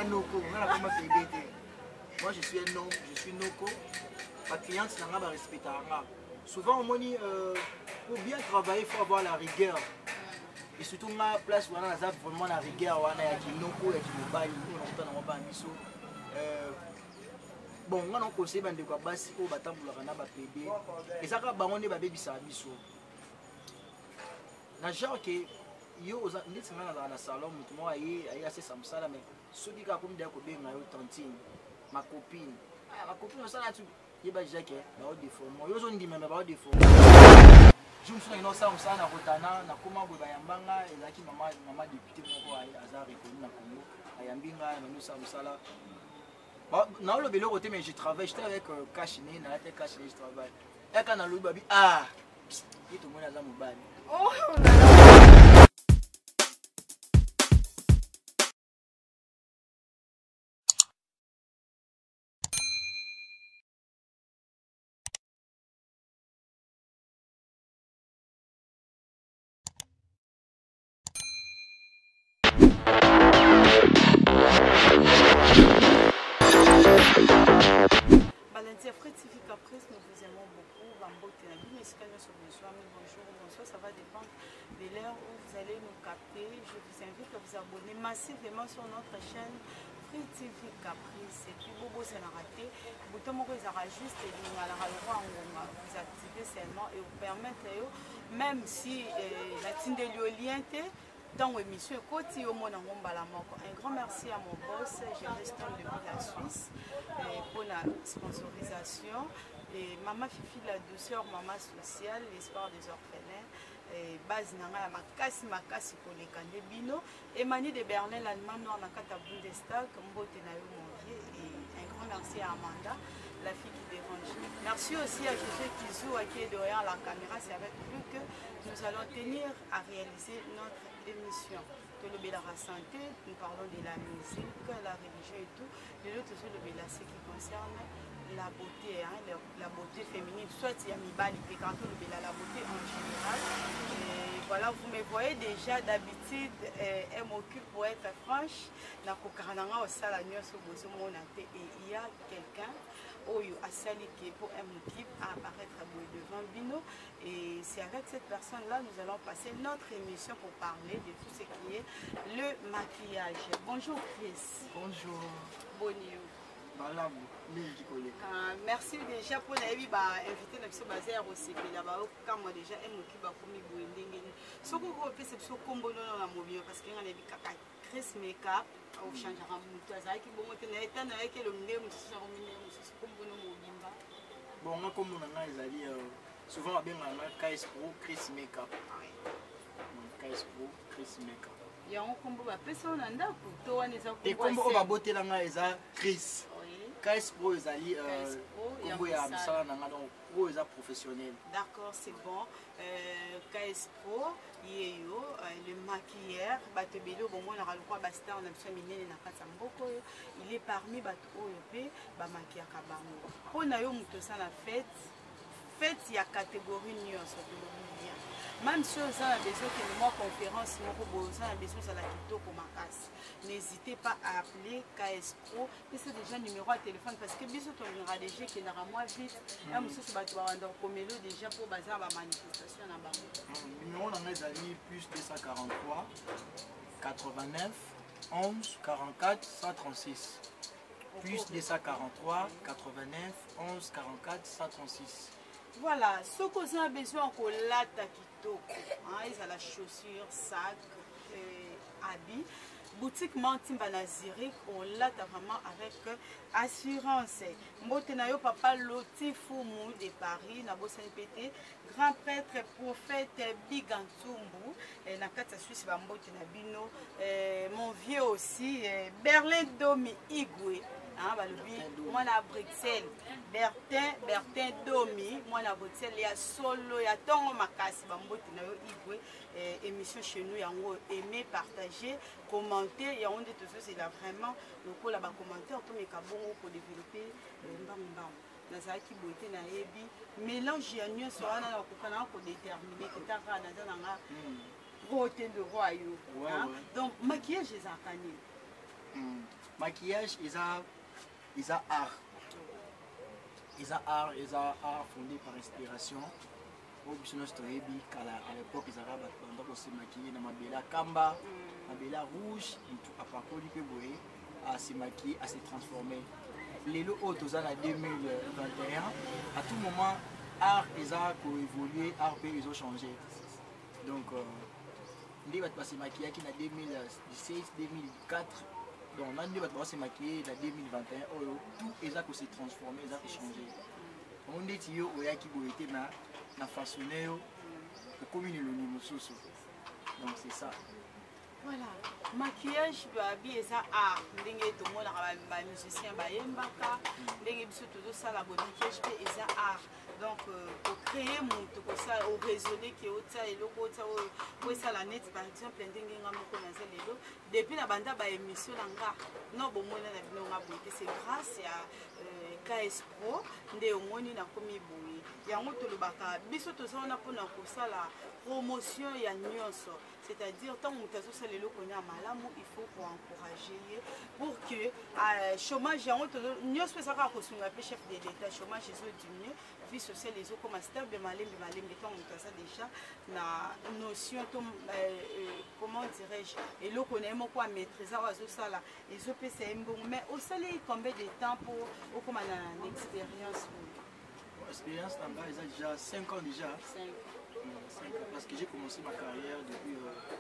Noko, on a comment PDT. Moi je suis un homme, je suis Noko. Ma cliente n'a pas respecté. Souvent on dit pour bien travailler il faut avoir la rigueur. Et surtout ma place où on a vraiment la rigueur, on a qui Noko et qui mobile, on a pas miso. Bon, on a conseillé de quoi basi pour battre pour la PD. Et ça quand on est baby ça miso. Na genre que yo oza ndeti nga na salon mutu mo aye assez samsala mais soki ka comme dia ko benga yo tantine ma copine ça là tu yeba jake ba o défaut mo yo zo ndima ba o défaut jum so ino sa na kotana na koma bo ba yambanga ezaki mama député moko aye azar reconnu na Congo ayambinga na no samsala ba na lo belo côté mais je travaille j'étais avec Kashine na te Kashine je travaille et quand na lo babi et tout le monde a mobile. Oh Valentin Frétifi Caprice, nous vous aimons beaucoup. Bonjour, bonsoir, ça va dépendre de l'heure où vous allez nous capter. Je vous invite à vous abonner massivement sur notre chaîne Frétifi Caprice. Et puis, Bobo, c'est la raté. Bouton Moko, ils juste et vous activez seulement et vous permettre, même si la team de l'Oliente, dans l'émission Côté au monde en Moko. Un grand merci à mon boss, je reste depuis la Suisse pour la sponsorisation. Et Maman Fifi la douceur, Maman sociale, l'espoir des orphelins. Base Nanga Makasi pour les Kandebino. Emmanuel de Berlin, l'Allemagne, dans la Kata Bundestag, Mbote Nayo Monvier. Et un grand merci à Amanda, la fille qui dérange. Merci aussi à José Kizou qui est derrière la caméra. C'est avec lui que nous allons tenir à réaliser notre émission. De la santé, nous parlons de la musique, la religion et tout. De l'autre, ce qui concerne la beauté, la beauté féminine, soit il y a la beauté en général. Et voilà, vous me voyez déjà d'habitude, elle m'occupe pour être franche. Et il y a quelqu'un pour un équipe à apparaître devant Bino. Et c'est avec cette personne-là nous allons passer notre émission pour parler de tout ce qui est le maquillage. Bonjour Chris. Bonjour. Bonjour. Merci déjà pour l'inviter notre basé au CP là-bas. Quand moi déjà elle m'occupe à commis boinding. Ce qu'on peut faire c'est combo dans la mobile parce qu'il y a des caca Chris make-up au changera mutu azaki bon tena etana avec le ndem sur combo no mobimba. Bon on comme on a ezali souvent bien on a KS Pro Chris make-up. KS Pro Chris make-up. Ya on combo ba personne anda pour toi neza combo. Et combo ba botela nga eza Chris. KS Pro ezali combo ya misala nanga donc pro eza professionnel. D'accord, c'est bon. KS Pro yeyo le maquilleur bato belo bon moi na ralukwa ba star na biso minene na kata mboko yo il est parmi bato oyo pe ba maquilleur ka bango. Pona yo muto sa na fête il y a catégorie nyonso de bien. Même si vous avez besoin de moi conférence, vous avez besoin de la kitoko makasi. N'hésitez pas à appeler KS Pro. Et c'est déjà numéro de téléphone parce que bisous ton RDG qui est dans moi vite. Là, monsieur se bat comme déjà pour bazar la manifestation à Bamako. Numéro dans les amis plus 243 89 11 44 136. Plus 243 89 11 44 136. Voilà, ce que vous avez besoin de la kitoko, ils ont la chaussure, sac, habit. Boutique Mantimba Nazirique, on l'a vraiment avec assurance. Mbotenayo Papa Loti Foumou de Paris, Nabo Saint-Pété, grand prêtre prophète Bigantumbu, Nakata Suisse Bambote Nabino, mon vieux aussi, Berlin Domi Igwe. Moi à Bruxelles, Bertin Domi, moi à Bruxelles, il y a solo, il y a tant de makasi, émission chez nous, il y a aimé, partager, commenter, il y a c'est là vraiment le coup là-bas commenter, tout mes cabons pour développer nazalaki boite na yebi mélange ya nyonso wana na kokana ko déterminer que ta kana nanga voter le roi yo. Donc maquillage ezakani. maquillage ils ont art fondé par inspiration. À l'époque ils avaient aussi maquillé dans ma bella kamba, ma bella rouge, à partir du Péboé, à se maquiller, à se transformer. Les lots en 2021, à tout moment, art ils ont évolué, art ils ont changé. Donc on va se maquiller en 2016, 2004. Donc on va se maquiller en 2021. Tout ils ont se transformé, ils ont changé. On dit que y a qui été na façonné au commune donc c'est ça. Voilà, maquillage babi eza art ndenge tomona ba musicien bayembaka ndenge biso tozosala bo maquillage pe eza art. Donc pour créer moto ko ça au raisonner que ota eloko ota o esala net par exemple ndenge nga moko naza lelo depuis na banda ba émission nga no bomona na bino nga boite c'est grâce à KS Pro nde omoni na komi boye yango tolobaka biso tozona pona kosala promotion ya nyonso, c'est-à-dire tant que vous avez le connaît à malamu, il faut encourager pour que chômage yango nyonso pesa ka kosunga pe chef de l'État chômage ezo diminuer vie sociale ezo comme stable malembe tant que ça déjà na notion comment dirais-je et le connaît mo quoi maîtriser azo sala ezo pesa mbongo mais au salaire combien de temps pour au comme une expérience expérience là-bas ils ont déjà 5 ans déjà 5 ans parce que j'ai commencé ma carrière depuis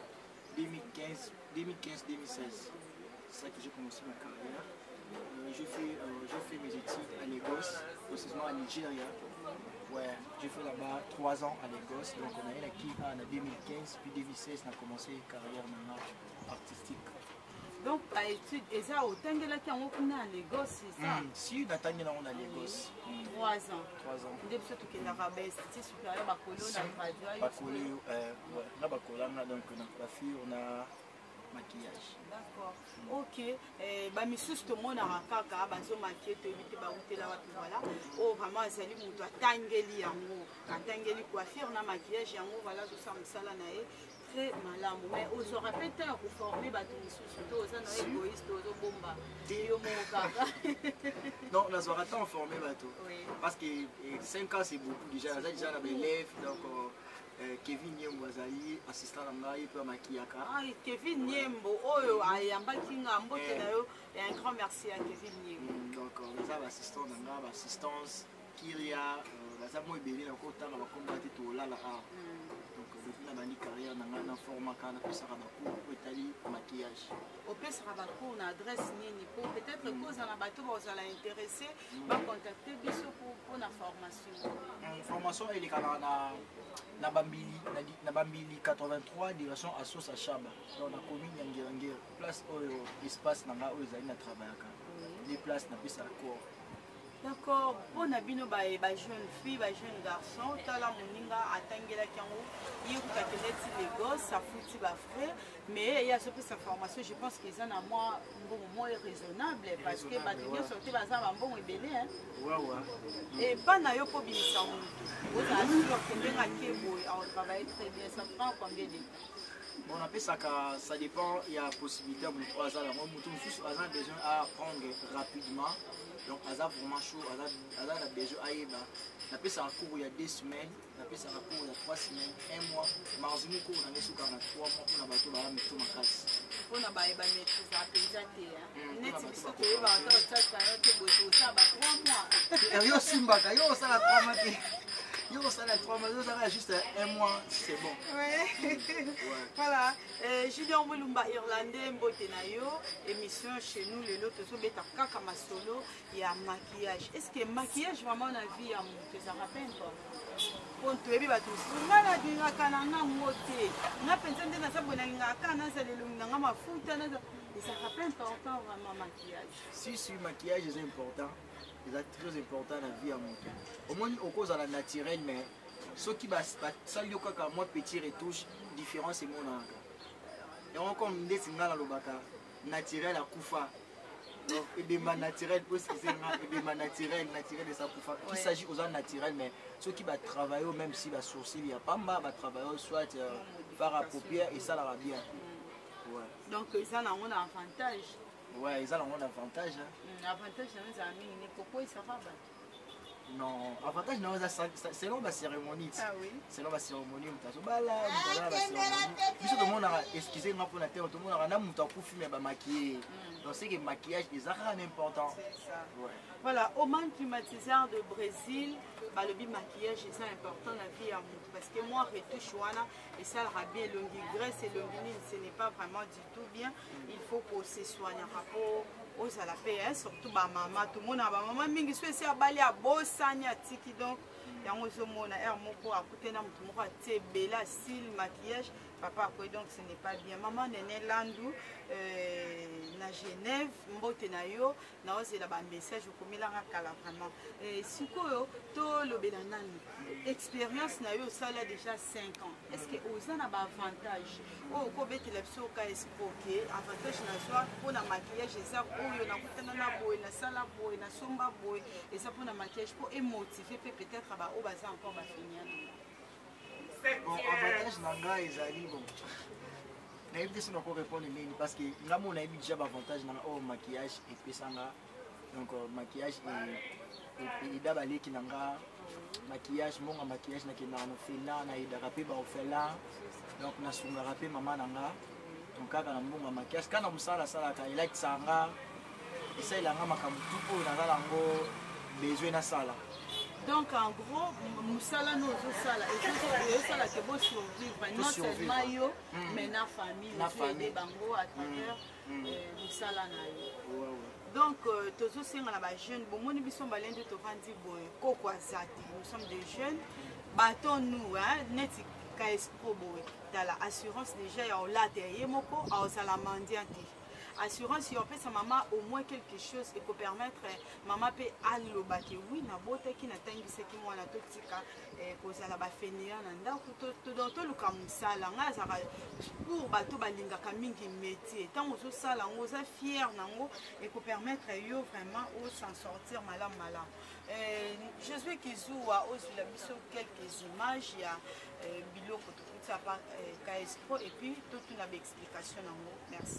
2015-2016 c'est ça que j'ai commencé ma carrière j'ai fait mes études à Lagos précisément à Nigeria ouais j'ai fait là-bas 3 ans à Lagos donc on a eu qui en 2015 puis 2016 on a commencé une carrière artistique. Donc, à étude, et ça, autant que là, on a à Lagos, c'est ça? Si, on a à Lagos. 3 ans. 3 ans. Depuis que tu as l'arabesque, tu es supérieur à Bakolo, on a gradué. Bakolo, on a Bakolo, donc on a coiffure, on a maquillage. D'accord. Ok. Bah, mais sous tout le monde a kaka, bah, zo maquillé, tu évites bah, où là, voilà. Oh, vraiment, c'est lui, on doit tangeli yango, tangeli coiffure, on a maquillage yango, voilà, tout ça, on sala nae. Malamu mais aux aura peut-être reformer bateau surtout aux gens égoïstes aux bomba non on aura tant formé bateau parce que 5 ans c'est beaucoup déjà la élève donc Kevin Niembo azali assistant na ngai pe makiaka Kevin Niembo oyo ayambaki ngambo te na yo et un grand merci à Kevin Niembo donc on a assistant na ngai assistance Kiria baza mo ebele na kota na bakomba te to la depuis la carrière dans un format quand on a beaucoup étalé maquillage. Au plus ça va pour une adresse ni pour peut-être cause en bateau vous allez intéresser va contacter biso pour la formation. Formation elle est na Bambili 83 direction à Sosa Chaba dans la commune Yangirangue place où espace nanga où ils allaient travailler les places na pesa cour. D'accord, on a bien des jeunes filles, des jeunes garçons, tala moninga atangela kango, il y a les gosses, ça fout ba frère, mais il y a ce cette information, je pense qu'ils en a moins raisonnable parce que bateau sorti bazar bon et belé hein. Ouais. Et pas na yo ko binisa mutu. Vous avez sûr que ndenga kebo on travaille très bien, ça prend combien de temps? Bon, on appelle ça que ça dépend, il y a possibilité de 3 ans, moi on a besoin à apprendre rapidement. Donc, on a vraiment chaud, on a besoin à y on appelle ça un cours il y a 2 semaines, on appelle ça un cours il y a 3 semaines, 1 mois. Mardi, cours on a mis sur 3 mois, on a battu la méthode ma classe. On a maîtrise à paysanté. Net, c'est ce que tu vas avoir, ça va 3 mois. Yo Simba, yo ça la 3 mois. Yo ça la 3 mois, ça va juste 1 mois, c'est bon. Ouais. Voilà. Julien Mulumba Irlandais, Mbote na yo, émission chez nous, le lot, so beta kaka masolo, il y a maquillage. Est-ce que maquillage vraiment na vie à mon ça rappelle quoi? Quand tu es bien tout ça, na dinga kananga moté. Na pensa ndena sabona ngaka na salelo nganga mafuta na ça rappelle important vraiment maquillage. Si maquillage est important. C'est très important dans la vie à mon temps. Au moins, au cause de la naturelle, mais ce qui va se passer, c'est moi petit retouche, différent c'est mon âge. Et on comme des signes dans le baka, naturel à Koufa. Et bien naturel, parce que c'est naturel de sa Koufa. Il s'agit aux gens naturels, mais ceux qui vont travailler, même si va sourcil, il n'y a pas mal, va travailler soit par la paupière et ça la va bien. Donc ça a un avantage. Ouais, ils ont un avantage. Avantage, c'est un ami, pourquoi il s'en va? Non, avantage, non, selon la cérémonie. Ah oui. Selon la cérémonie, on t'a dit, tout le monde a excusé moi pour la terre, tout le monde a un maquillé. Donc c'est que le maquillage est important. C'est ça. Ouais. Voilà, au man climatiseur de Brésil, le maquillage est important dans la vie à moi. Parce que moi, retouche et ça le bien longue graisse et longue ce n'est pas vraiment du tout bien. Il faut qu'on se soigne par rapport aux à la paix, surtout ma maman, tout le monde a ma maman, mais qui soit à Bali à Bossani à Tiki donc. Il y a un mot à côté d'un mot bella style maquillage papa quoi donc ce n'est pas bien maman nene landu na Genève mbote na yo na ose la ba message ko milanga kala vraiment sikoyo to lobela nani expérience na yo ça là déjà 5 ans est-ce que oza na ba avantage o ko betela biso ka espoke avantage na soi pour na maquillage ça oyo na kutana na boy na sala boy na somba boy et ça pour na maquillage pour émotiver peut-être ba o baza encore ba finir. Bon, avantage nanga ezali bon. Na éviter si on peut répondre mais parce que là on a eu déjà avantage dans au maquillage et puis ça donc maquillage et d'abali qui nanga maquillage mon maquillage na qui na fela na ida rapé ba ofela donc na sunga rapé maman nanga donc kaka na mon maquillage kana musala sala ka ila tsanga et ça il a nga makamutu ko na lango besoin na sala. Donc en gros, nous sommes nous et bon survivre non seulement yo mais na famille bango à travers nous sommes donc tous aussi on a des jeunes bon nous sommes balende to vandi boy koko azati nous sommes des jeunes bâton nous net ka espo boy dans la assurance déjà ya olate yemoko a osala mandiante assurance si on fait sa maman au moins quelque chose et peut permettre maman peut aller baki oui na bote qui na tangi ce qui moi na totika cause la ba fenia na ndako to donc le kamusala nga za pour bato balinga ka mingi métier tant on sala on za fier nango et peut permettre yo vraiment au s'en sortir malam. Je suis Kizoua aussi la biso quelques images il y a biloko tout ça par KS Pro et puis toute une explication nango merci.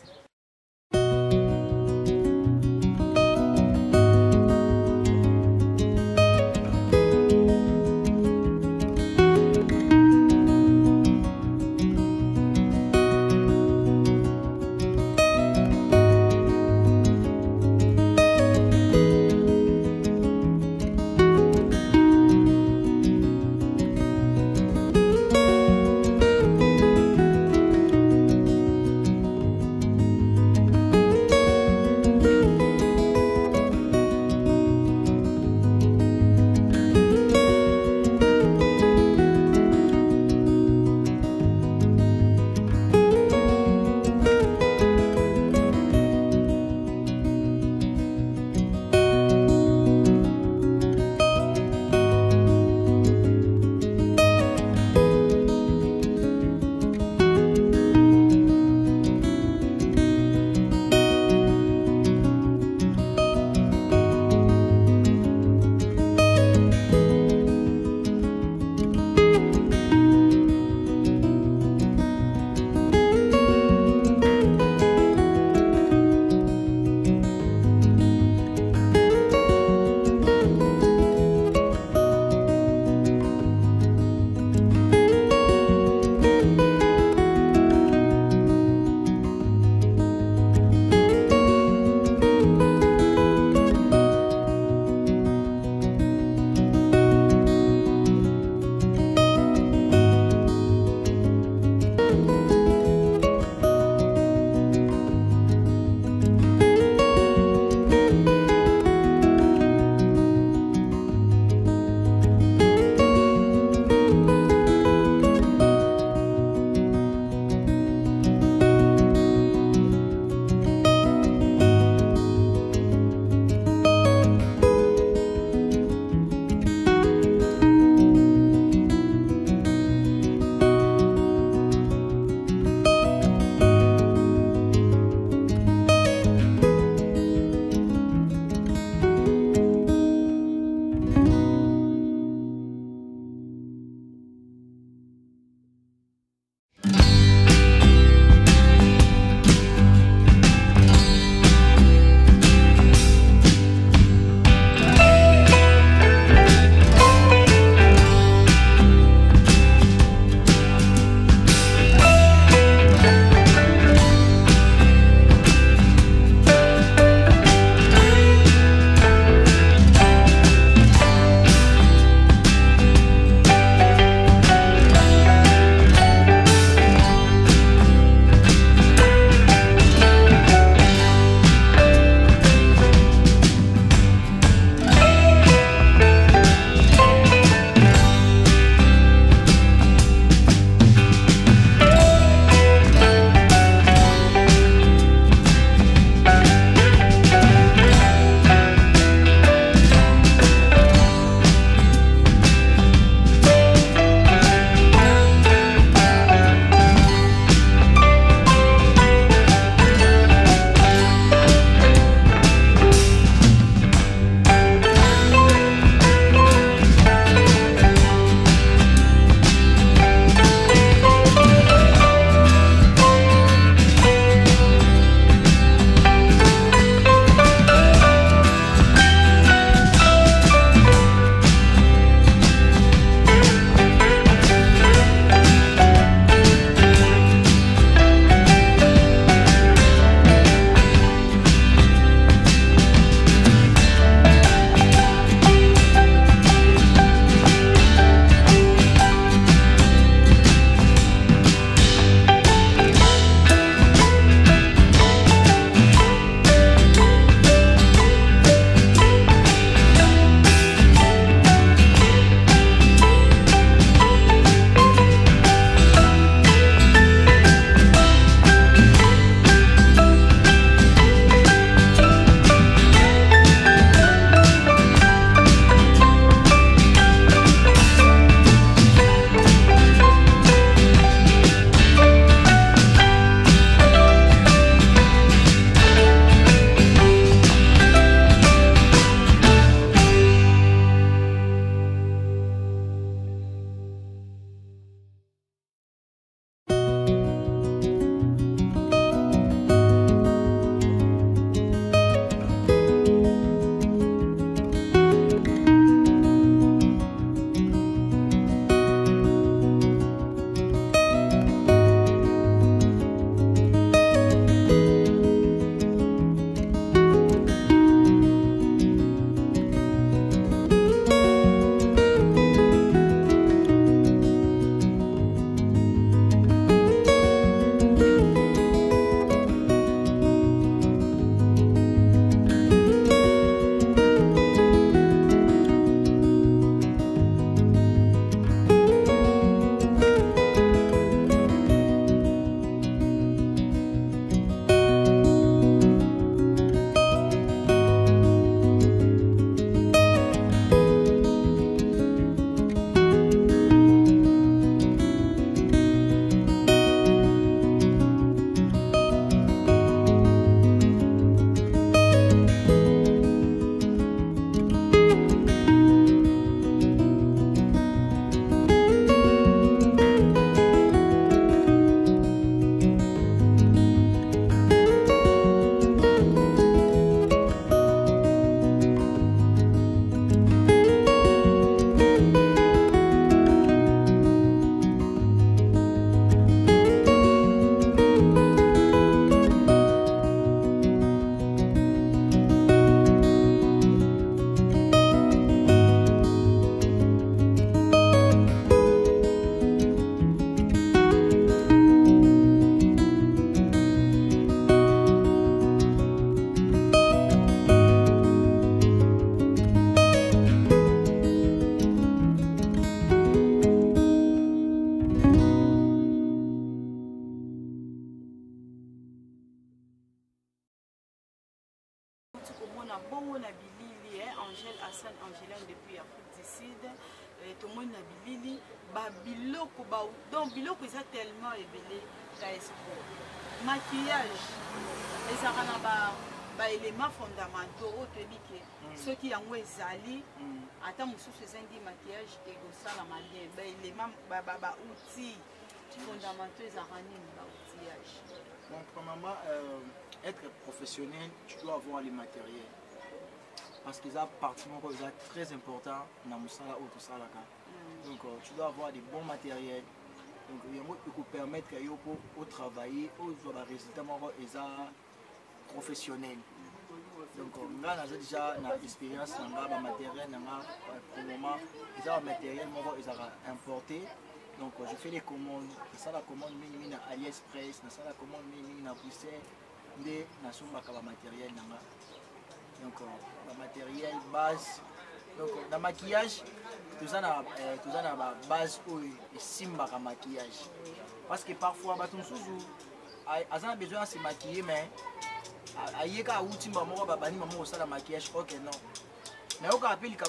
tomona bongo na bilili Angèle Hassan Angélane depuis Afrique du Sud tomona bilili babiloko donc biloko eza tellement ebele ka espo maquillage ezaka na baélément fondamentaux oyo toyebi ke soki yango ezali ata mosusu ezangi maquillage ekosalama bien baélément baoutil fondamentaux ezaka nini baoutillage. Bon, premièrement, être professionnel, tu dois avoir les matériels. Parce que ça partie très important dans le sala ou tout ça. Donc tu dois avoir des bons matériels. Donc il faut permettre de travailler aux résultats professionnels. Donc là on a déjà une expérience dans le matériel pour le moment ils ont matériel importé. Donc je fais des commandes, ça la commande mini à AliExpress, ça la commande mini à Bruxelles, des nations matériel. Donc le matériel base. Donc dans le maquillage, tout ça a la base où il simba le maquillage. Parce que parfois, on a besoin de se maquiller, mais il y a des outils qui ont le maquillage. Ok, non. Mais on a appelé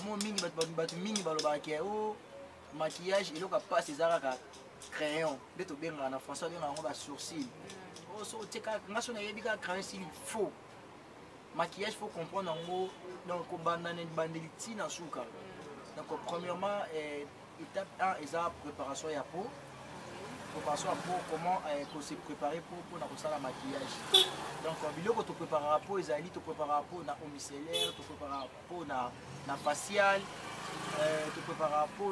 le maquillage, il a pas ses arcs crayon. Il y a des français qui ont sourcil. Il faut. Maquillage, il faut comprendre en gros. Donc, premièrement, étape 1, c'est la préparation de la peau. Préparation de la peau, comment se préparer pour le maquillage. Donc, quand tu prépares la peau, tu prépares la peau au micellaire, tu prépares la peau au facial, tu prépares la peau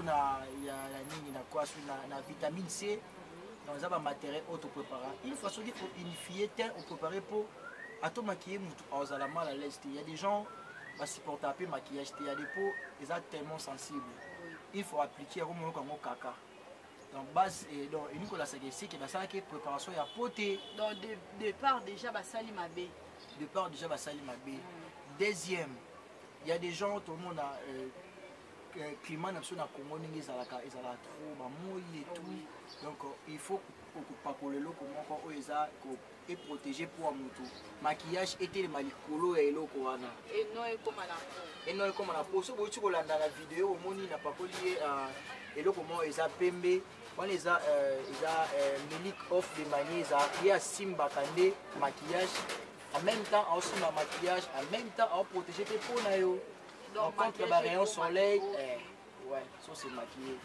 la vitamine C. Donc, ça va matériel auto préparé. Une façon de unifier, on préparer pour à tout maquiller, on a mal à l'aise. Il y a des gens qui supportent un peu le maquillage, il y a des peaux qui sont tellement sensibles. Il faut appliquer comme caca. Donc, base, donc, c'est que la préparation est à poter. Donc, départ déjà, sali mabé. Départ déjà, sali mabé. Deuxième, il y a des gens, tout le monde a climat national Congo, ils ont trop et tout. Donc, il faut pas que le loco est protégé pour un moto. Maquillage était le malicolo et l'eau koana. Et non, et comme à la peau. Et non, comme à la peau. Si vous regardez dans la vidéo, au monde n'a pas collé et l'eau comment ils ont pembe. On les a Milik off de manière, il y a Simba Kande maquillage. En même temps, aussi ma maquillage, en même temps, on protège tes peaux. Donc, contre le rayon soleil, ouais, ça c'est maquillé.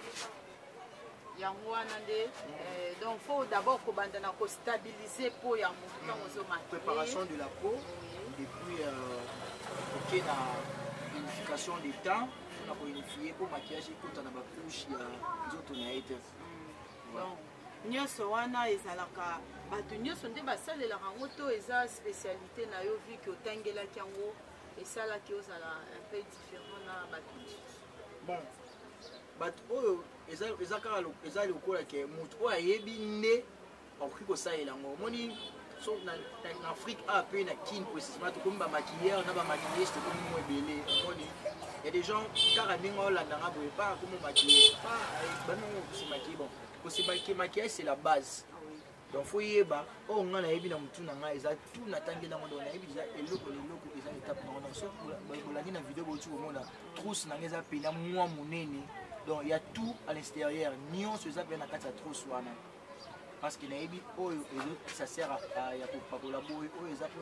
Donc il faut d'abord stabiliser pour la préparation de la peau et puis ok la unification des temps pour unifier pour maquillage et pour la couche nyonso wana ezalaka bato nyonso nde basalelaka yango to eza spécialité na yo vu que otangelaki yango esalaki ozala un peu différent na bato bon bato oyo eza lokola ke moto oyo ayebi nde akoki kosalela yango omoni so na Afrique a mpe na kine précisément tokomi bamaquilleur na bamaquillage tokomi mo ebele omoni il y a des gens kaka ndenge olandanga boye pa komo maquiller banongo kosimaquiller bon kosimaquiller maquillage c'est la base donc faut yeba oyo nga nayebi na motu na ngai eza tout natangi nango donc nayebi eza eloko eza étape nango donc so bolandi na vidéo boti komona trousse nanga eza pena mwa monene. Donc il y a tout à l'extérieur. Nion se ça bien à quatre trousse wana. Parce que naebi ça sert à collaborer.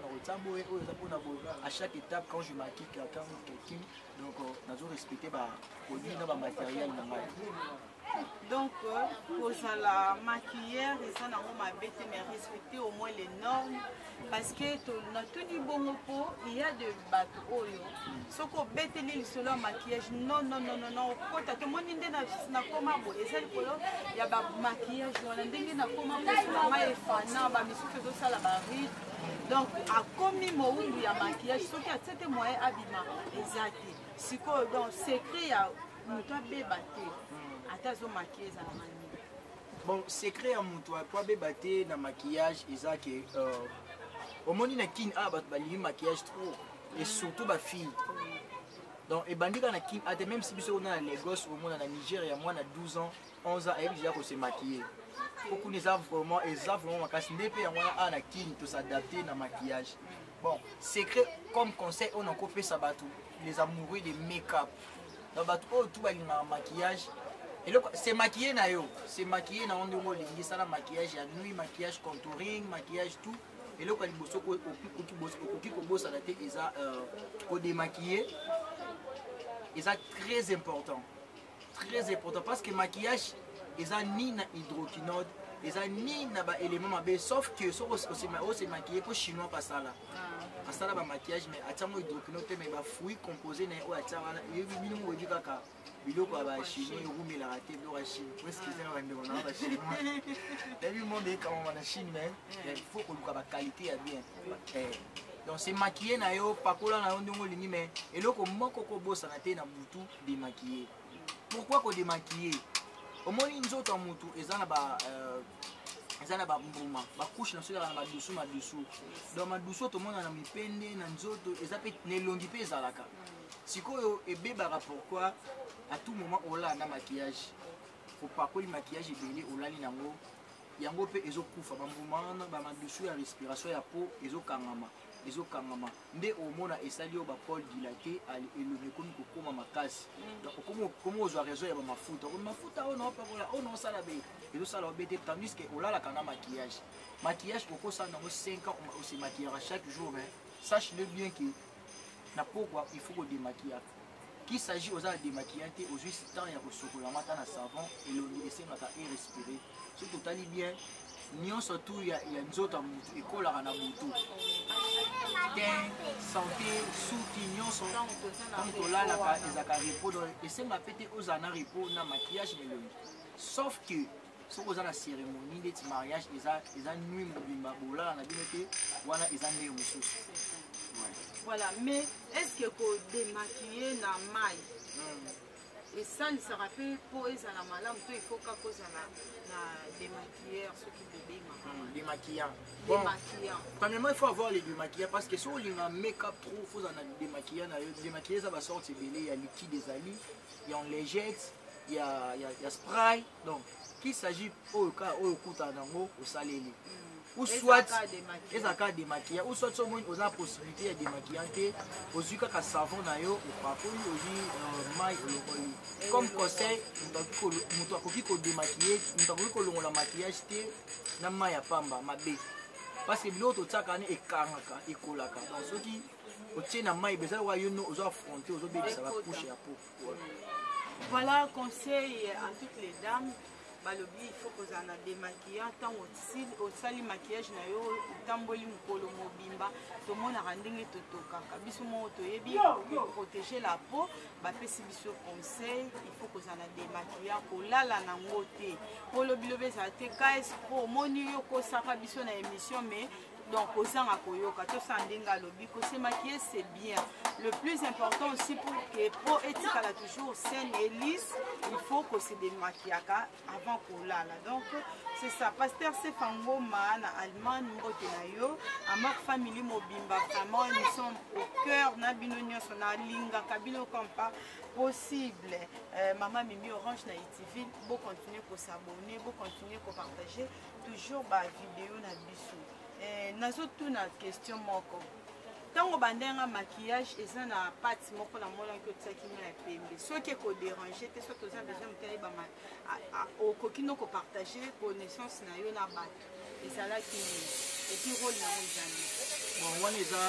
À chaque étape quand je maquille quelqu'un donc nous avons respecté bah produit dans matériel donc pour la maquillère et ça n'a pas bête mais respecter au moins les normes parce que dans tout niveau il y a de bateaux oyo ce qu'on bête l'île sur le maquillage non quand tout le monde n'a comment bon et ça il y a ba maquillage on a dingue n'a comment bon ma efana ba misufu de ça la barite donc à commis mo il y a maquillage ce qui a c'était moyen habillement exact si quoi donc secret à nous doit bébater. Bon, secret à mon toit, quoi bébater dans maquillage, ils ont que au moment où kin a maquillage trop et surtout ma fille. Donc et bandi quand kin a même si on a les gosses au monde en Nigeria, moi on a 12 ans, 11 ans et déjà qu'on s'est maquillé. Beaucoup les a vraiment ma casse n'épée moi à la kin pour s'adapter dans maquillage. Bon, secret comme conseil, on a coupé ça bateau. Les amoureux de make-up. Dans bateau, tout va en maquillage. Et c'est maquillé na yo. C'est maquillé na on de ça la maquillage, il y a nuit, maquillage contouring, maquillage tout. Et là, quand il bosse au boss à la tête, ils ont démaquillé. Et ça très important. Très important parce que maquillage, ils ont ni na hydroquinone, ils ont ni na ba élément mabé, sauf que c'est maquillé pour chinois pas ça là. Pas ça là ba maquillage mais atamo hydroquinone mais ba fruits composés na o atama na yebi minimum odi kaka biloko ba chinois roumi la raté biloko chine. Parce que c'est un rendez-vous na ba chinois. Depuis monde est comment on a chine mais il faut que la qualité est bien. Donc c'est maquillé na yo pakola na yo ndongo lingi mais eloko moko ko bossa na te na butu démaquillé. Pourquoi qu'on démaquillé? Au moins une autre mutu ezana ba mbuma ba couche na sola na ba dessous donc ma dessous tout le monde na mipende na nzoto ezape nelongi pe ezalaka sikoyo ebebaka pourquoi à tout moment ola na maquillage faut pas que le maquillage ebele olali nango yango pe ezokufa ba mbuma na ba dessous ya respiration ya peau ezokangama nde omona esali yo ba pôle dilaté elongi komi kokoma makasi donc komo ozwa raison ya ba mafuta ono opakola ono osala be ezosala obete tandis que olalaka na maquillage okosala nango 5 ans on se maquillera chaque jour mais sache-le bien que na pourquoi il faut démaquiller qu'il s'agit aux arts démaquillante aux yeux temps ya kosokola mata na savon elongi esengaka et respirer surtout tali bien nyonso tu ya nzoto mutu ekolaka na butu teint santé suki nyonso donc tolalaka ezaka repos donc esenga pe te ozala na repos na maquillage melongi sauf que soki oza na cérémonie ndeti mariage eza nuit mobimba bolala na bino te wana eza ndenge mosusu. Voilà, mais est-ce que pour démaquiller na maille et ça il se rappelle pour ça la malade il faut qu'à cause na démaquilleur ceux qui bébé démaquillant. Bon, premièrement il faut avoir les démaquillants parce que si on a make-up trop faut en démaquiller démaquiller ça va sortir belé il y a liquide des ali il y a en légette il y a spray donc qu'il s'agit au cas au kuta nango au saleli ou soit les accords démaquillants ou soit on a la possibilité de démaquiller aux yeux qu'à savon nayo ou pas pour aux maille comme conseil nous doit copier qu'on démaquiller nous doit copier qu'on la maquillage na maille à pamba mabé parce que l'autre tsaka ne ekangaka ekolaka donc ceux qui au tient na maille besoin wa yo no aux affronter aux obéis ça va coucher à peau. Voilà conseil à toutes les dames. Balobi il faut que ça na démaquiller tant au maquillage na yo tamboli mukolo mobimba to mona randinge totoka biso mo to yebi protéger la peau ba pesi biso conseil il faut que ça na démaquiller ko lala na ngote ko lobilobe ça te KS pro moni yo ko saka biso na émission mais donc au sang à koyoka to sandinga lobi ko se maquiller c'est bien le plus important aussi pour que peau éthique la toujours saine et lisse il faut que se démaquiller avant qu'on lala donc c'est ça pasteur Sefango na Allemagne ngote na yo ama famille mobimba vraiment nous sommes au cœur na bino nyonso na linga kabilo comme pas possible maman Mimi Orange na ITV beau continuer pour s'abonner beau continuer pour partager toujours ba vidéo na biso nazotu na question moko tango bandenga maquillage eza na pati moko na mona ko tsaki na pembe soki ko déranger te soki oza besoin mutali ba okoki no ko partager connaissance na yo na bato ezalaki et puis rôle na mozani bon wana eza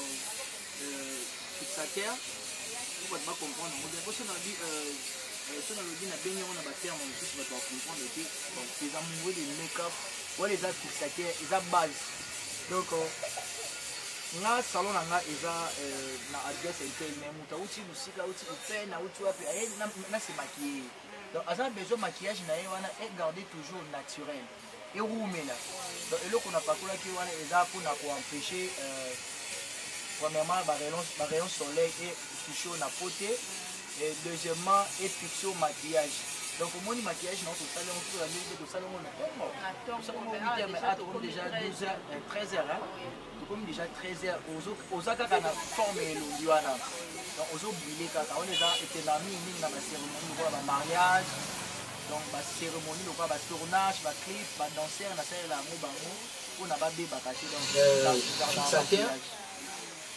fixateur pour pas comprendre on dit parce que on dit si on a dit na benyo na ba terme on peut pas comprendre donc les amoureux de make-up ou les fixateurs ils a base donc nga salon nga eza na adresse internet muta uti musika uti upena uti wapi na se maquiller donc asa besoin maquillage na ye wana et garder toujours naturel et roumela donc eloko na pakola ki wana eza pour na ko empêcher premièrement ba rayon soleil et toucher na poté et deuxièmement et fixer au maquillage donc au moins maquillage non tout ça on peut la nuit de ça on a déjà 12h 13h comme déjà 13h aux akaka na forme elongi wana donc aux brûler kaka on est là était na mingi na ba cérémonie pour ba mariage donc ba cérémonie le ba tournage ba clip ba danser na salle la mo bango on a ba be ba caché donc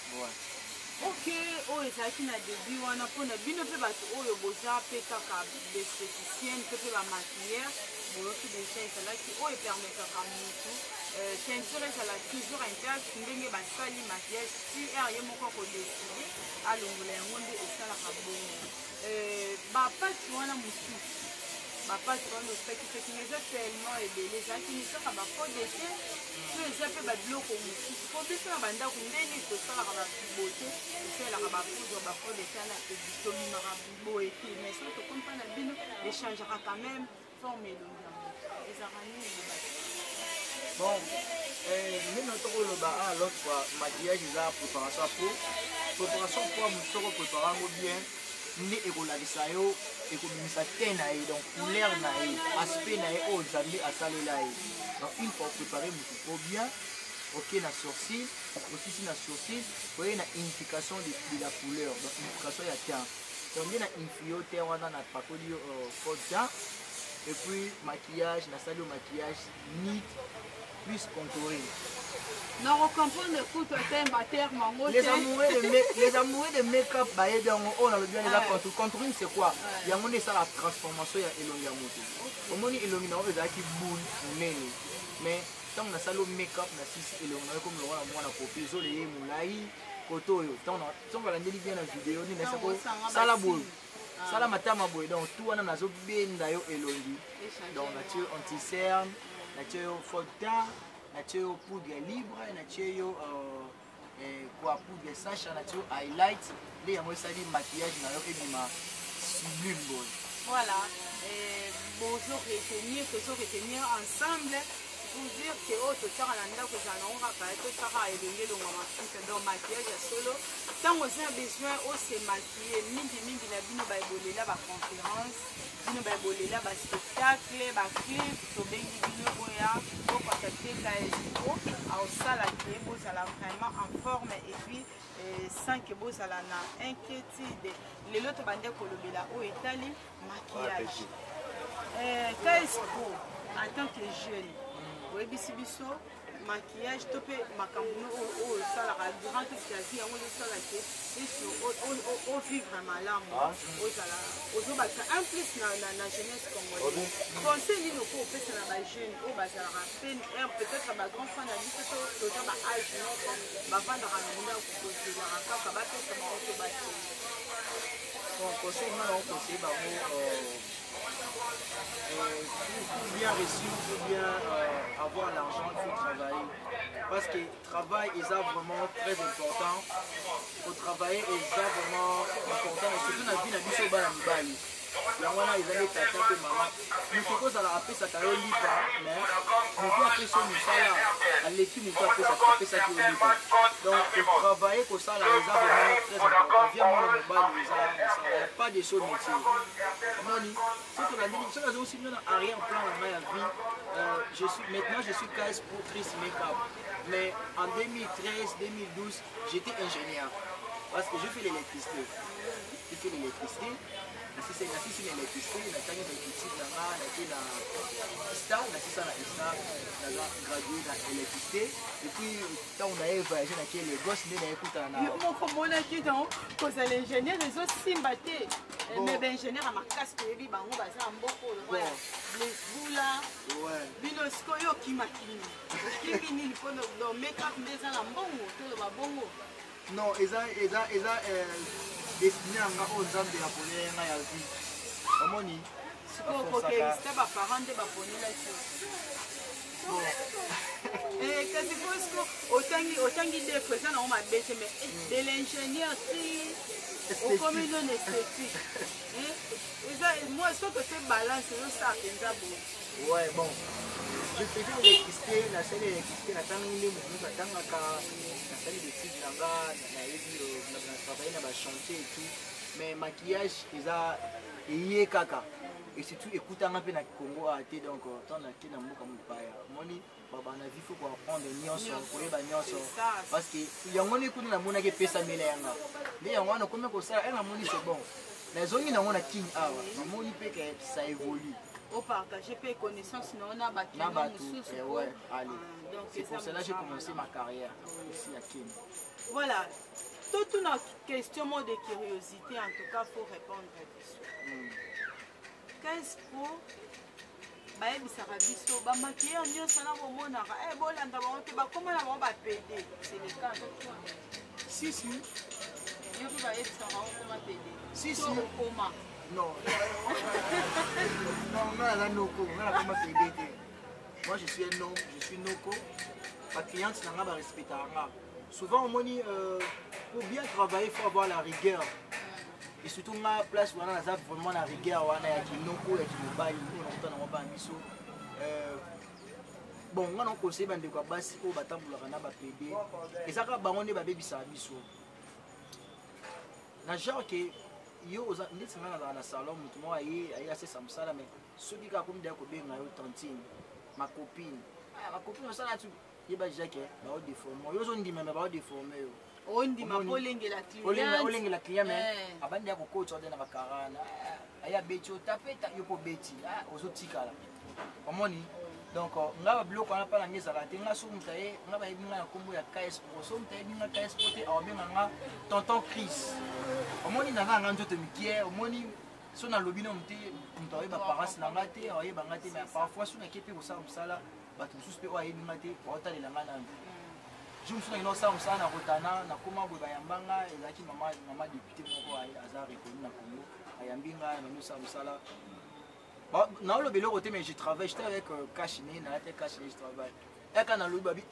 ok oyo ezalaki na début wana mpona bino mpe bato oyo boza mpe kaka besthéticienne mpe mpe bamaquillere boyoki deja ezalaki oyo epermetaka motu teinture ezala toujours intact ndenge basali maquillage si r ye moko akodeside alongola yango nde esalaka bongo bapati wana mosusu bapati wana osakisaki eza tellement ebele ezalaki misaka bafaux dessin to eza mpe babiloko mosusu po biso na bandako ndenge tosalaka babote tosalaka bapoudre bafaux dessin na tomimaka boye te mais soki tokomi mpa na bino echangeaka quand même forme elongi ya moto ezalaka nini bon ndenge tokoloba a l'autre fois maquillage eza préparation po préparation po mosoko prépare yango bien nde ekolakisa yo ekobimisa te na ye donc couleur na ye aspect na ye oyo nzambe asalela ye donc une fois préparé motu po bien ok na sourcil osisi na sourcil oye na unification de la couleur donc unification ya teint donc nde na unifie yo te wana na pakoli yo faux teint et puis maquillage nasali yo maquillage neat plus contouré. Non, on comprend le coup de terme. Les amoureux de make-up, on a le bien les contours. Contouring, c'est quoi? Il y a la transformation, il y a Elongi Yamoto. Au moins, Elongi Yamoto, il y a qui boule, mais tant qu'on a ça le make-up, on a six Elongi, comme le roi, on a copié, les moulaï, koto, tant qu'on a dit bien la vidéo, on a ça la boule. Ça la matama boule, donc tout on a bien d'ailleurs Elongi. Donc, nature anti-cerne, nature faux teint. Nature poudre libre, nature poudre sache, nature highlight, les maquillage sublime. Voilà, bonjour retenir ensemble pour dire que tu as un maquillage solo. Tant qu'on a besoin de se maquiller, mingi la bino ba ebolela ba conférence, bino ba ebolela ba spectacle, ba clip, to bengi bino boya, ko contacter KSO, au sala qui est vraiment en forme et puis sans que vous allez na inquiétude. Les autres bandés kolobela au Italie maquillage. KSO en tant que jeune, oui biso maquillage topé makambo o sala ka durant toute la vie on sala ke au vivre malamu o sala o ba en plus na jeunesse congolaise conseil ni ko pesa na ba jeune o ba sala ka peine peut-être ba grand fan na biso to ba âge non ba vanda ka na ko ko ka ba pesa ma auto ba bon conseil na on conseil ba pour bien réussir, pour bien avoir l'argent, il faut travailler. Parce que le travail est vraiment très important. Il faut travailler est vraiment important. Et surtout dans la vie, la vie, c'est yango ils allaient t'attaquer maman. Nous faut que ça la appelle ça taille lipa, mais nous doit appeler ça musala. À l'équipe nous doit appeler ça qui est lipa. Donc travailler pour ça là, les a vraiment très important. Viens moi le mobile, les a, ça n'y a pas de choses métier. Moni, c'est que la direction a aussi bien en arrière-plan dans ma vie. Maintenant je suis KS-Chris Makeup. Mais en 2013-2012, j'étais ingénieur. Parce que je fais l'électricité. Je fais l'électricité. C'est l'électricité, la électricité, la gradué dans l'électricité. Et puis, quand on a voyagé dans les gosses, on a écouté l'ingénieur, les autres simbatés. Mais l'ingénieur a ma casse de vie, on va faire un beau coup. Les là, Binosco, qui m'a dit. Qui m'a dit, make-up, des ans, bon, tout le bon. Non, destiné à aux hommes de la police à la vie. Comment ni? C'était ma parente de ma police. Kasi autant d'idées présentes on m'a bêté mais de l'ingénieur qui au commun non esthétique. Moi ce que tu balance c'est ça qui ouais bon. Je faisais l'électricité, la salle d'électricité, la salle de travailler dans le chantier et tout. Mais maquillage, il y a caca. Et surtout, écoute un peu dans le Congo, donc, tant que dans le Congo, moni, baba na vie faut apprendre nyonso, koyeba nyonso. Parce que il y a moni kuna mona ke pesa melenga. Mais on a comme ko ça, elle moni c'est bon. Les zones na mona king awa, moni pe que ça évolue. Au partager peu connaissances, non on a battu. Ouais, allez. C'est pour cela que j'ai commencé ma carrière ici à King. Voilà. Toute une question de curiosité, en tout cas, il faut répondre à ça. Qu'est-ce pour bayebisaka biso bamaquilleur nyonso na bomonaka bolanda bango te bakoma na bango bapede c'est le cas si si yo mpe bayebisaka bango koma pede si si okoma non non nga naza noko nga nakoma pede te moi je suis un homme je suis noko bacliente na nga barespectaka nga souvent omoni pour bien travailler il faut avoir la rigueur et surtout ma place wana naza vraiment na rigueur wana ya kinoko ya kimobali oyo nakuta nango bana biso bon nga nakoconseille bandeko ya basi oyo batambolaka na bapede eza kaka bango nde babebisaka biso na genre ke yo oza ndeti nga nazala na salon motu moko aye asesa mosala mais soki kaka komi deya kobenga yo tantine macopine macopine osala tu yeba jake baodeforme yo ozondima me baodeforme yo ondima po olengela client mais abandi ya kokota ode na bakarana aya beti otape yo po beti ozotikala omoni donc nga babiloko wana mpana nga ezala te nga soki moto aye nga bayebi nga na nkombo ya KSPRO soki moto ayebi nga KSPRO te aobenga nga tonton Chris omoni naza na nga nzoto mikie omoni so nalobi na mote moto aoyeba parase na nga te aoyeba nga te mais parfois so nake mpe kosala mosala bato mosusu mpe oyo ayebi nga te baotalela nga nanu jour mosusu nakende osala mosala na kotana nakoma boye bayambanga ezalaki mama député moko aza reconnu na Congo ayambi nga nani osala mosala naoloba eloko te mais je travaille j'étais avec Kachine nalate Kachine je travaille eka nalobi babi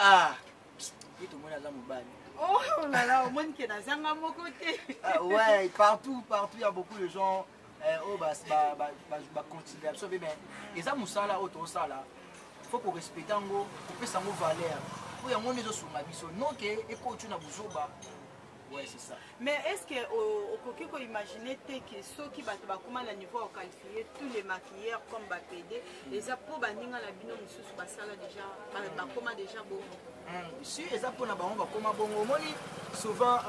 ye tomoni aza mobali oh là là omoni ke nazanga moko te ouais partout il y a beaucoup de gens oyo baconsidère biso mpe mais eza mosala oyo tosala faut korespecte yango kopesa yango valeur po yango nde ezosunga biso noke ekoti na buzoba ouais c'est ça mais est-ce que okoki koimagine te ke soki bato bakoma na niveau oqualifie tous les maquilleurs comme bapede eza mpo baninga na bino mosusu basala déjà bakoma déjà bongo si eza mpona bango bakoma bongo omoni souvent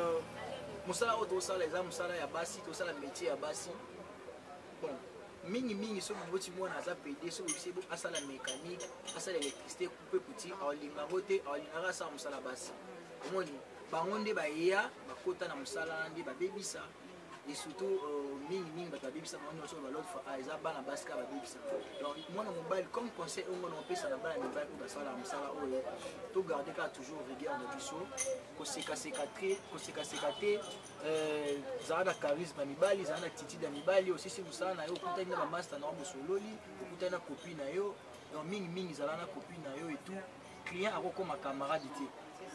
mosala oyo tosala eza mosala ya basi tosala métier ya basi bon mingi soki boti mwana aza pede soki obisi asala mécanique asala électricité coupe petit aolingango te aolingaka asala mosala basi omoni bango nde bayeya bakota na mosala nde babebisa et surtout mingi bato babebisa bango nyonso balotfa eza bana basi kaka babebisa donc mwana mobali comme conseil oyo ngona opesa na bana mibali oyo basalaka mosala oyo togarde kaka toujours rigueur na biso kosekaseka te zala na charisme ya mibali zala na attitude ya mibali osisi mosala na yo okutani na bamaster na yo mosololi okutani na copine na yo donc mingi zala na copine na yo et tout client akokoma camarade te.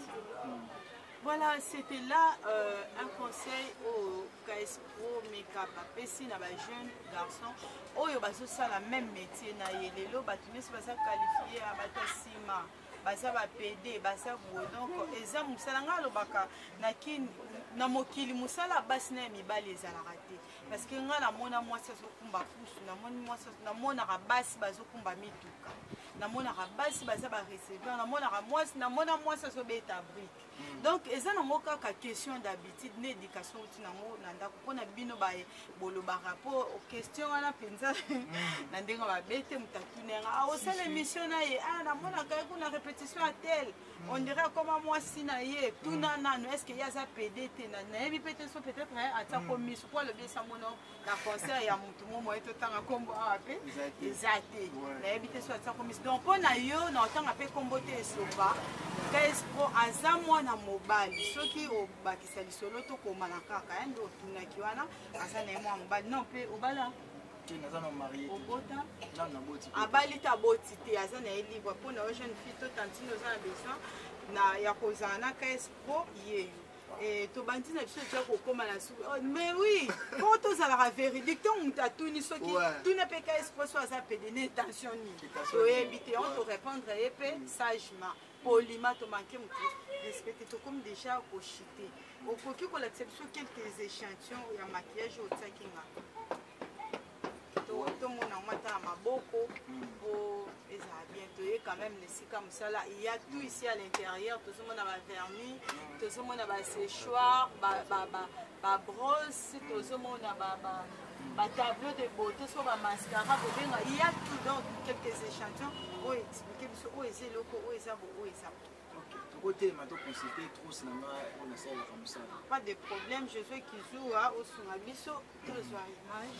Voilà, c'était là un conseil au KSPRO Makeup apesi na ba jeune garçon oyo bazosa la même métier na yelelo bato nyonso baza qualifié à batasima baza ba PD baza boye donc eza mosala nga alobaka na mokili mosala basi na mibali ezalaka te parce que nga namona mwasi azokumba pusu namonaka basi bazokumba mituka namonaka basi baza bareceveur namona mwasi azobeta brique donc eza nango kaka question d'habitude na éducation outi nango na ndako mpona bino bolobaka mpo question wana mpenza na ndenge babete moto atunenga osala émission na ye namonaka ye kuna répétition ya tel on dirait koma mwasi na ye tuna nano est ce que ye aza pede te nayebi mpe te so peut-être atia komiso po alobi esamono na concert ya motu mo moye totanga nkombo awa mpe eza te nayebi te so atia komiso donc mpona yo na otanga mpe nkombo te esoba KSPRO aza mwana mobali soki obakisa lisolo tokoma na kaka ye nde otunaki wana aza na ye mwana mobali non mpe obala obota abali te aboti te aza na ye libre mpona yo jeune fille to tantine oza na besoin ya kozala na KSPRO yeyo tobandi na biso tia kokóma na suki mais oui mpo tozalaka véridique ntongo moto atuni soki tuna mpe KSPRO so aza pede na intention nini toyebi te on torépondre ye mpe sagement poliment tomanke motu respecte tokomi déjà kochite okoki kolakisa biso quelques échantillons ya maquillage otiaki nga tomona ngo ata ya maboko po ezala bien toye quand même lesika mosala il y a tout ici à l'intérieur tozomona bavernis tozomona baséchoir babrosse tozomona batableau de beauté so bamascara kobenga il y a tout donc quelques échantillons oyo explike biso oyo eza eloko oyo eza bo oyo eza bo côté maintenant consulter trop cinéma on a ça comme ça. Pas de problème, je veux qu'ils jouent au Sungabiso, que ce soit image.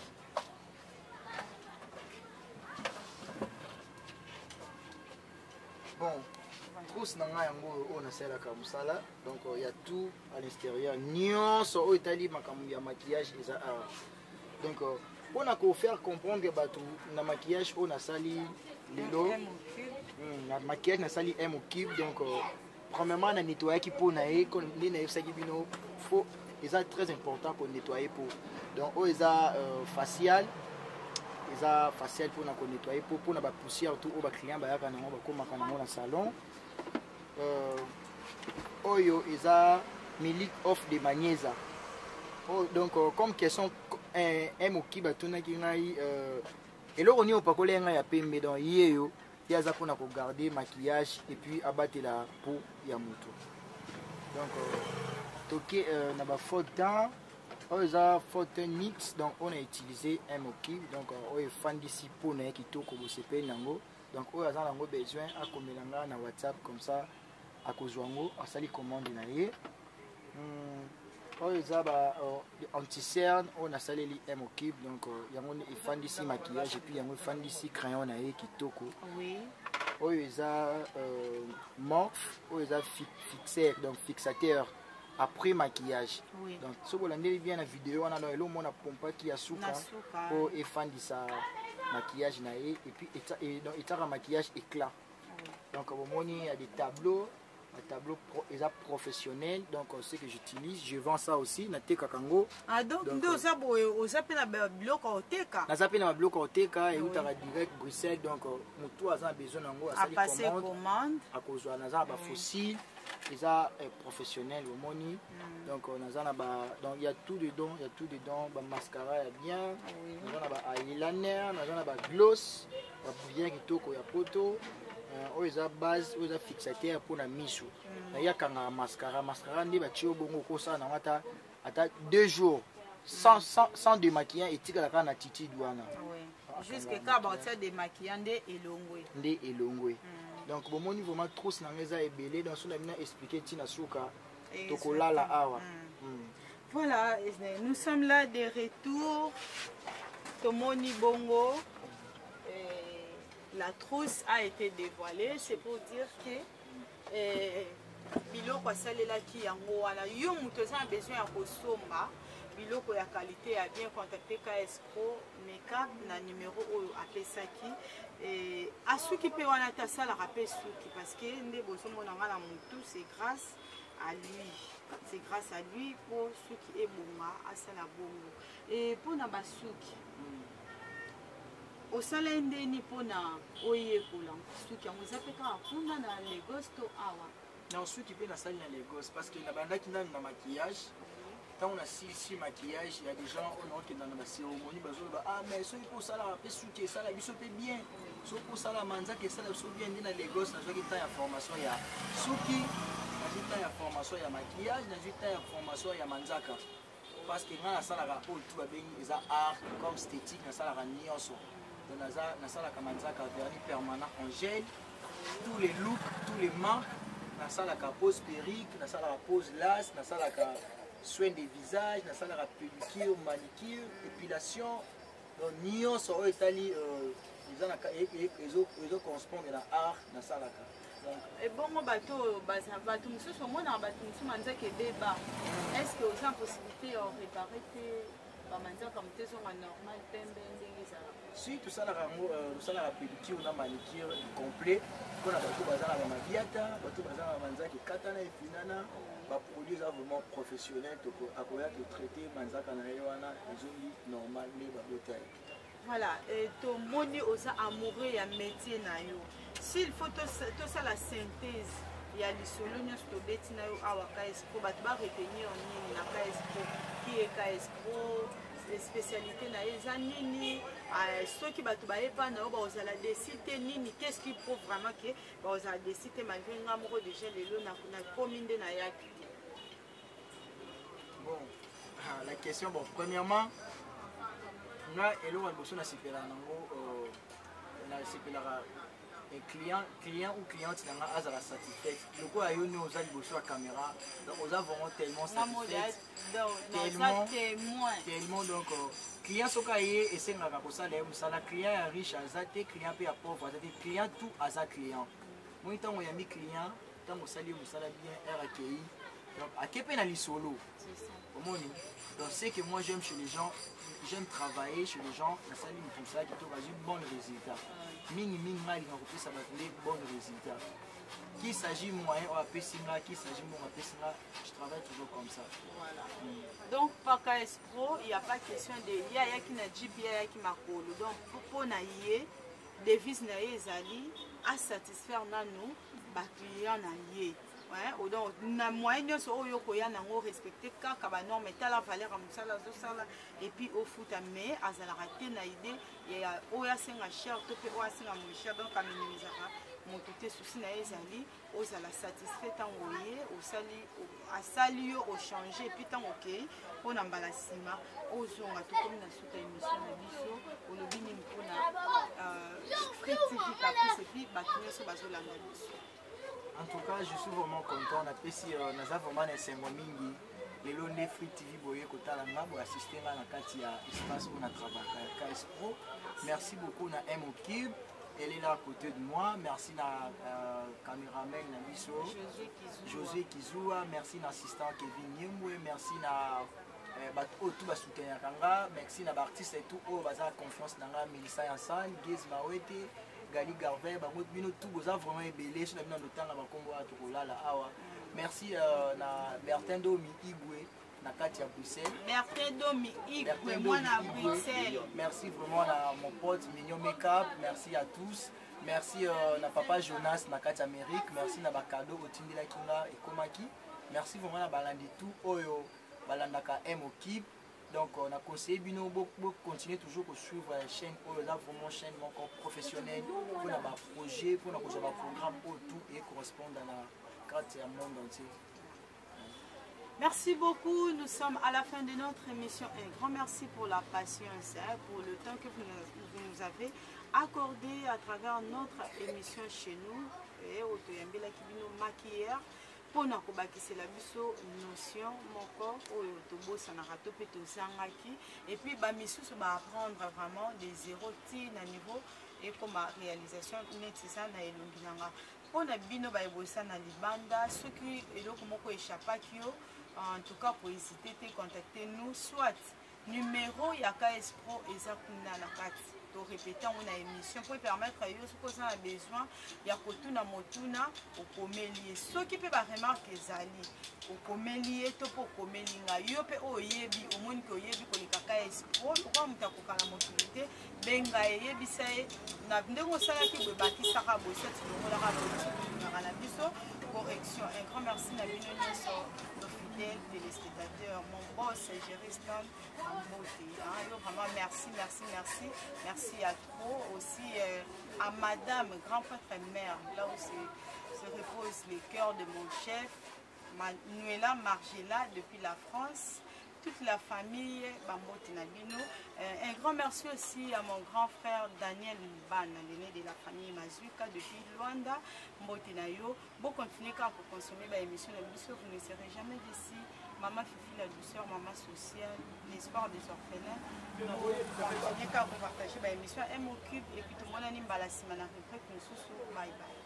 Bon, trousse na ngai yango on a ça comme ça là. Donc il y a tout à l'extérieur. Nyonso au Italie makambo ya maquillage eza donc on a qu'à faire comprendre que bato na maquillage on a sali lelo. Na maquillage na sali M au cube donc premièrement na nettoyer qui pour na e kon ni na saki bino faut c'est très important pour nettoyer pour donc oh eza facial pour na ko nettoyer pour na ba poussière tout au ba client ba yaka na ba komaka na na salon oyo eza milik off de magnésia oh donc comme question M au cube batuna ki ngai eloko ni opakole ngai ya pembe donc yeyo il y a ça pour garder maquillage et puis abattre la peau ya moto donc toqué na ba faute temps oza faute mix donc on a utilisé un moki donc on est fan d'ici pour na kitoko bo sepel nango donc on a nango besoin à komelanga na WhatsApp comme ça à kozwango a sali commande na ye oza ba anti-cerne on a salé li M moki donc yango est fan d'ici maquillage et puis yango fan d'ici crayon na ye kitoko oui oza morph oza fixateur donc fixateur après maquillage oui. Donc ce que l'on bien la vidéo on a dans le monde pompe qui a souka pour effendre sa maquillage naé et puis et un maquillage éclat oui. Donc au moment il y a des tableaux professionnels donc ce que j'utilise je vends ça aussi na teka kango donc ça ça peut na bloc au teka na ça peut na bloc au teka et ou ta direct Bruxelles donc mutu a besoin nango à passer commande à cause na za ba fossile déjà professionnel au moni donc on a donc il y a tout dedans ba mascara ya bien on a ba eyeliner on a ba gloss ba bien kitoko ya poto oza base oza fixateur pour na miso na ya kanga mascara ndi ba tio bongo ko sa na ata 2 jours sans démaquillant et tika la na titi douana jusque quand ba ça démaquillant nde elongwe donc bon mon niveau vraiment trop na ngeza ebele donc on a bien expliqué tina suka tokolala awa voilà nous sommes là de retour tomoni bongo la trousse a été dévoilée c'est pour dire que biloko asalelaki yango wana yo moto eza besoin ya kosomba biloko ya qualité ya bien contacter KS Pro Makeup na numéro oyo apesaki asuki pe wana tasalaka pe suki parce que nde bozomona nga na motu c'est grâce à lui po suki ebonga asala bongo et mpona basuki osala ndeni mpona oyekola suki yango eza mpe kaka kuna na Lagos to awa na suki mpe nasali na Lagos parce que nabandaki nani na maquillage tant on a si maquillage il y a des gens on a dans la cérémonie bazoloba mais soki po sala pe suki sala biso pe bien so po sala manzaka sala so bien na Lagos na zoki ta ya formation ya suki na zita ya formation ya maquillage na zita ya formation ya manzaka parce que ngana sala ka po tout ba bengi eza art comme esthétique na sala ka nyonso donc na sala ka manzaka vernis permanent en gel tous les looks tous les marques na sala ka pose perruque na sala ka pose lace na sala ka soin des visages, na salaka pédicure, manicure, épilation, donc nyonso oyo etali ezo correspondre na art na salaka. ebongo bato mosusu omona bato mosusu manzaka ebeba est ce que oza possibilité ya réparer te bamanzaka moto ezonga normal pembe ndenge ezalaka si tosalaka yango tosalaka pédicure na manicure complet mpona bato baza na bamabiata bato baza na banzaka ekatana efinana baproduit eza vraiment professionnel akoya kotraite manzaka na ye wana ezongi normal nde babota ye voilà tomoni oza amoureux ya métier na yo s'il faut tosala synthèse ya lisolo nyonso tobeti na yo awa KS Pro bato baretenir nini na KS Pro ki ye KS Pro spécialité na ye eza nini soki bato bayeba na yo baozala desite nini qu'est-ce qui prouve vraiment ke baozala desite malgré nga moko déjà lelo nakomi nde nayaki bon la question bon premièrement nga eloko liboso nasepelaka nango nasepelaka client ou cliente nanga azala satisfait lokola yo ne oza liboso ya caméra donc oza vraiment tellement satisfait tellement donc client soki aye esengaka kosala ye mosala client ya riche aza te client mpe ya pauvre aza te client tout aza client moi ntango oyambi client ntango osali ye mosala bien aire akei donc ake mpe na lisolo omoni donc c'est que moi j'aime chez les gens j'aime travailler chez les gens nasali mosala kitoko azwi bon résultat mingi ngai alinga kopesa bato nde bon résultat qu'il s'agit moyen ou apesi nga qu'il s'agit bon apesi nga je travaille toujours comme ça voilà. Donc paka espro il y a pas question de ya yaki na jibi ya yaki makolo donc pour na ye devise na ye ezali à satisfaire nanu ba client na ye ouais donc na moyen nyonso oyo koya nango respecter kaka ba norme tala valeur ya mosala azosala et puis au foot mais azalaka te na idée ya oyo asenga cher to pe oyo asenga moins cher donc aminimisaka moto te susi na ye ezali ozala satisfait ntango ye asali yo ochange epuis ntango okei mpona mbala nsima ozonga tokomi na suka émission na biso olobi nini mpona Free TV Caprice epuis bato nyonso bazolanda biso. En tout cas, je suis vraiment content. Nous avons vraiment un symbole mingi. Les Londres Free TV boye kota la ngabo assister à la katia espace où on a travaillé KS Pro. Merci beaucoup na M-Cube. Elle est là à côté de moi. Merci na caméraman na biso José Kizua. Merci na assistant Kevin Nyembwe. Merci na tout ba soutenir kanga. Merci na artiste et tout oh baza confiance nanga Melissa Yansan, Giz Mawete. Gali Garvey, tout vraiment ébélé sur le temps à Congo à Tokolala. Merci na Bertin Domi Igwe, na Katia Bruxelles. Bertin Domi Igwe, moi na Bruxelles. Merci vraiment à mon pote Mignon Makeup. Merci à tous. Merci na Papa Jonas na Katia Amérique. Merci na Bakado Otindela Kinga et Komaki. Merci vraiment à Balandi tout Oyo Balandaka M-Cube. Donc on a conseillé Bino continuer toujours à suivre la chaîne, là vraiment chaîne encore professionnelle pour un projet, pour un programme tout et correspondre à la carte du monde entier. Merci beaucoup, nous sommes à la fin de notre émission. Un grand merci pour la patience, pour le temps que vous nous avez accordé à travers notre émission chez nous. Et au Toyambela Kibino Maquillère. Pour nous kobakisela biso notion moko oyo tobosanaka to pe tozangaki et puis ba misusu ba apprendre vraiment des zéro ti na niveau et comme réalisation neti ça na elongi nanga pona bino ba ebosana libanda ceux qui eloko moko échappaki yo en tout cas pour hésiter te contacter nous soit numéro ya KS Pro eza kuna na kati to répéter on a émission pour permettre à yo ce qu'on a besoin ya kotuna motuna okomeli ceux qui peut ba remarquer ezali okomeli to po komeli nga yo pe oyebi omoni ko yebi ko le KS Pro pourquoi mutakoka na mobilité benga yebi sai na ndeko sala ki be bakisaka bo set longola ka bo na biso correction un grand merci na bino nyonso téléspectateurs, mon boss, Géry Stan, vraiment merci, merci, merci. Merci à trop aussi à Madame, grand-père mère, là où se repose le cœur de mon chef, Manuela Margela depuis la France, toute la famille Bambote Nabino. Un grand merci aussi à mon grand frère Daniel Ban, l'aîné de la famille Mazuka depuis Luanda, Mbotenayo. Bon, continuez quand vous consommez l'émission de l'émission, vous ne serez jamais d'ici. Maman Fifi la douceur, maman sociale, l'espoir des orphelins. Continuez quand vous partagez l'émission M-Cube et puis tout le monde a une balasimana. Bye bye.